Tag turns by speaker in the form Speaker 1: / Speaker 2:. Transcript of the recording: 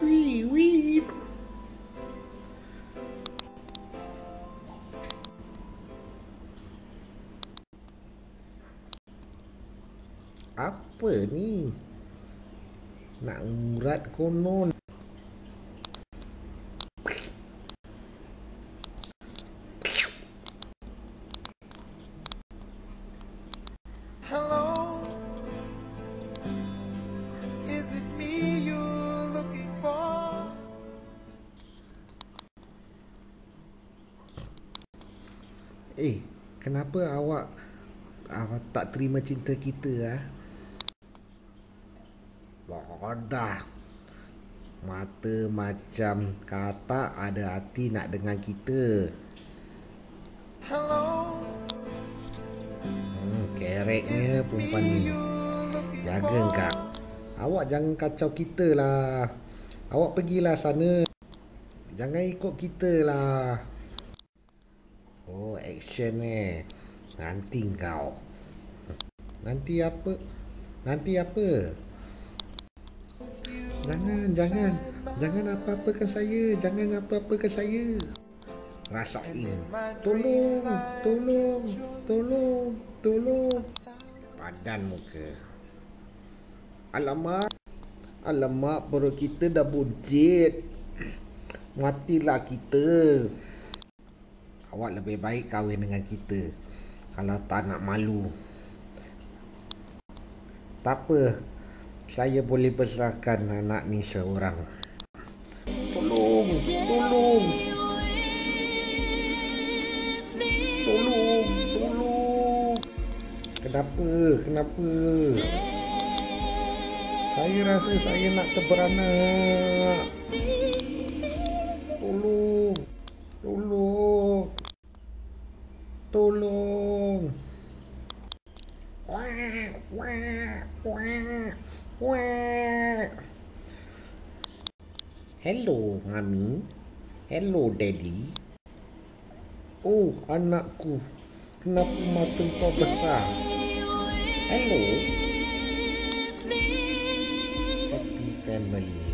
Speaker 1: Wih, wih. Apa ni? Nak murat konon.
Speaker 2: Hello, is it me you're looking for?
Speaker 1: Kenapa awak tak terima cinta kita ah? Bodoh. Mata macam kata ada hati nak dengan kita.
Speaker 2: Hello,
Speaker 1: Kereknya perempuan ni. Jaga kak. Awak jangan kacau kita lah. Awak pergilah sana. Jangan ikut kita lah. Oh, action Nanti kau. Nanti apa? Nanti apa? Jangan apa-apakan saya. Jangan apa-apakan saya. Rasain. Tolong. Padan muka. Alamak, perut kita dah buncit. Matilah kita. Awak lebih baik kahwin dengan kita. Kalau tak nak malu. Tak apa. Saya boleh besarkan anak ni seorang. Tolong. Kenapa? Saya rasa saya nak terberanak. Tolong. Hello, Mami. Hello, Daddy. Oh, anakku. Kenapa mata kau besar? Hello. Happy family.